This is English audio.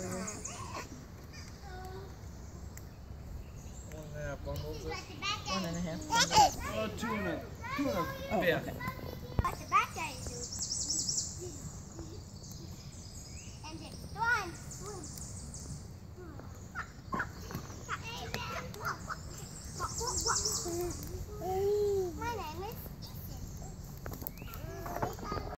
1.5 bundles. One and a half. Two and a Oh, fifth. okay.